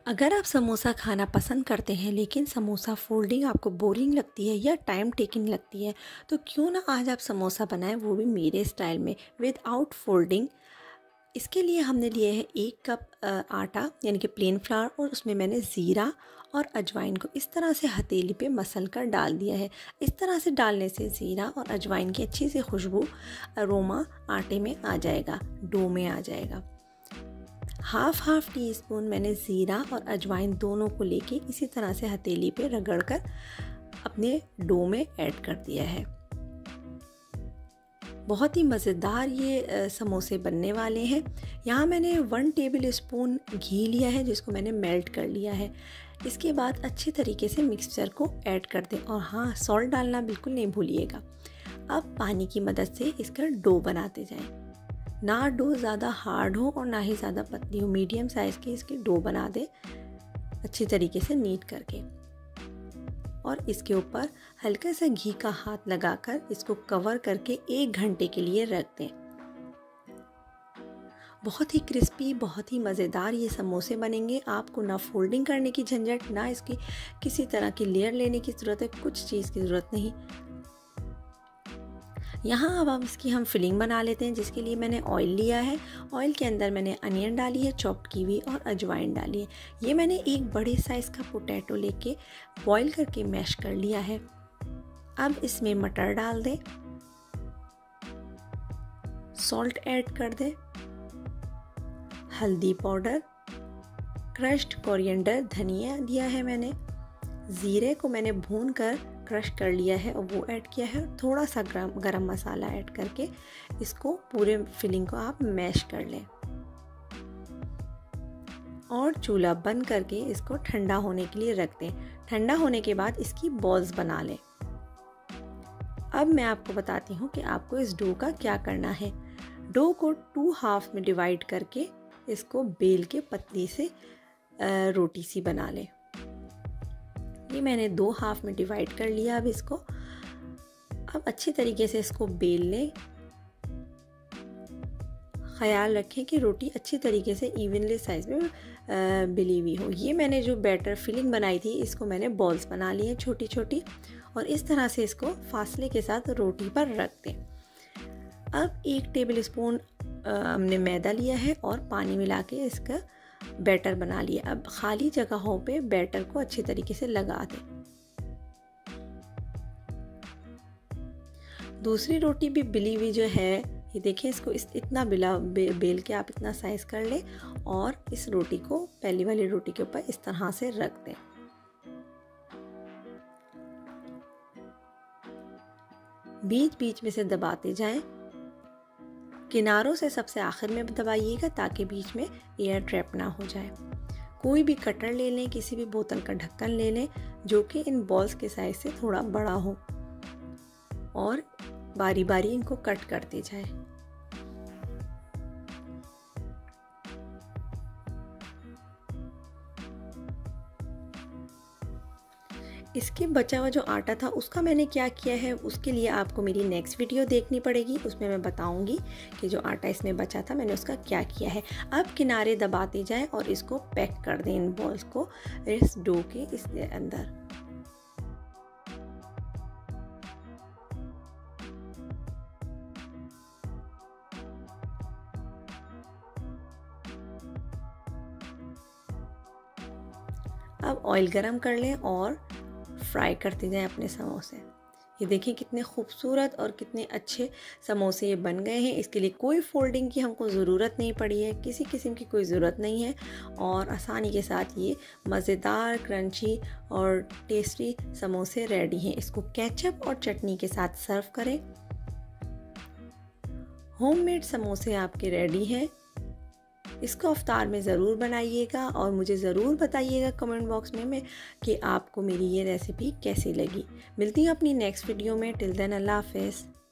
अगर आप समोसा खाना पसंद करते हैं लेकिन समोसा फोल्डिंग आपको बोरिंग लगती है या टाइम टेकिंग लगती है तो क्यों ना आज आप समोसा बनाएं, वो भी मेरे स्टाइल में विदाउट फोल्डिंग। इसके लिए हमने लिए है 1 कप आटा यानी कि प्लेन फ्लावर, और उसमें मैंने ज़ीरा और अजवाइन को इस तरह से हथेली पे मसल कर डाल दिया है। इस तरह से डालने से ज़ीरा और अजवाइन की अच्छी सी खुशबू अरोमा आटे में आ जाएगा, डो में आ जाएगा। हाफ टी स्पून मैंने ज़ीरा और अजवाइन दोनों को लेके इसी तरह से हथेली पे रगड़कर अपने डो में ऐड कर दिया है। बहुत ही मज़ेदार ये समोसे बनने वाले हैं। यहाँ मैंने 1 टेबल स्पून घी लिया है जिसको मैंने मेल्ट कर लिया है। इसके बाद अच्छे तरीके से मिक्सचर को ऐड कर दें, और हाँ, सॉल्ट डालना बिल्कुल नहीं भूलिएगा। अब पानी की मदद से इसका डो बनाते जाएं। ना डो ज़्यादा हार्ड हो और ना ही ज़्यादा पतली हो, मीडियम साइज़ की इसकी डो बना दें अच्छी तरीके से नीट करके। और इसके ऊपर हल्का सा घी का हाथ लगाकर इसको कवर करके 1 घंटे के लिए रख दें। बहुत ही क्रिस्पी, बहुत ही मज़ेदार ये समोसे बनेंगे। आपको ना फोल्डिंग करने की झंझट, ना इसकी किसी तरह की लेयर लेने की ज़रूरत है, कुछ चीज़ की ज़रूरत नहीं। यहाँ अब हम इसकी फिलिंग बना लेते हैं, जिसके लिए मैंने ऑयल लिया है। ऑयल के अंदर मैंने अनियन डाली है, चॉप्ड कीवी और अजवाइन डाली है। ये मैंने एक बड़े साइज़ का पोटैटो लेके बॉईल करके मैश कर लिया है। अब इसमें मटर डाल दें, सॉल्ट ऐड कर दें, हल्दी पाउडर, क्रश्ड कोरिएंडर धनिया दिया है मैंने, ज़ीरे को मैंने भून कर क्रश कर लिया है और वो ऐड किया है। थोड़ा सा गरम मसाला ऐड करके इसको पूरे फिलिंग को आप मैश कर लें और चूल्हा बंद करके इसको ठंडा होने के लिए रख दें। ठंडा होने के बाद इसकी बॉल्स बना लें। अब मैं आपको बताती हूँ कि आपको इस डो का क्या करना है। डो को 2 हाफ में डिवाइड करके इसको बेल के पतली से रोटी सी बना लें। ये मैंने 2 हाफ में डिवाइड कर लिया। अब इसको अच्छी तरीके से इसको बेल लें। ख्याल रखें कि रोटी अच्छी तरीके से इवनली साइज में बेली हुई हो। ये मैंने जो बैटर फिलिंग बनाई थी, इसको मैंने बॉल्स बना ली हैं छोटी छोटी, और इस तरह से इसको फासले के साथ रोटी पर रख दें। अब 1 टेबल स्पून हमने मैदा लिया है और पानी मिला के इसका बैटर बना लिया। अब खाली जगहों पे बैटर को अच्छी तरीके से लगा दें। दूसरी रोटी भी बिली हुई जो है, ये देखें, इसको इतना बेल के आप इतना साइज कर लें और इस रोटी को पहली वाली रोटी के ऊपर इस तरह से रख दें। बीच बीच में से दबाते जाएं। किनारों से सबसे आखिर में दबाइएगा ताकि बीच में एयर ट्रैप ना हो जाए। कोई भी कटर ले लें, किसी भी बोतल का ढक्कन ले लें जो कि इन बॉल्स के साइज से थोड़ा बड़ा हो, और बारी बारी इनको कट करते जाएं। इसके बचा हुआ जो आटा था उसका मैंने क्या किया है, उसके लिए आपको मेरी नेक्स्ट वीडियो देखनी पड़ेगी। उसमें मैं बताऊंगी कि जो आटा इसमें बचा था मैंने उसका क्या किया है। अब किनारे दबाते जाएं और इसको पैक कर दें, इन बॉल्स को इस डो के इस अंदर। अब ऑयल गरम कर लें और फ्राई करते जाएं अपने समोसे। ये देखिए कितने खूबसूरत और कितने अच्छे समोसे ये बन गए हैं। इसके लिए कोई फोल्डिंग की हमको ज़रूरत नहीं पड़ी है, किसी किस्म की कोई ज़रूरत नहीं है, और आसानी के साथ ये मज़ेदार, क्रंची और टेस्टी समोसे रेडी हैं। इसको केचप और चटनी के साथ सर्व करें। होममेड समोसे आपके रेडी हैं। इसको अफ्तार में ज़रूर बनाइएगा और मुझे ज़रूर बताइएगा कमेंट बॉक्स में कि आपको मेरी ये रेसिपी कैसी लगी। मिलती हूँ अपनी नेक्स्ट वीडियो में। टिल देन अल्लाह हाफ़िज़।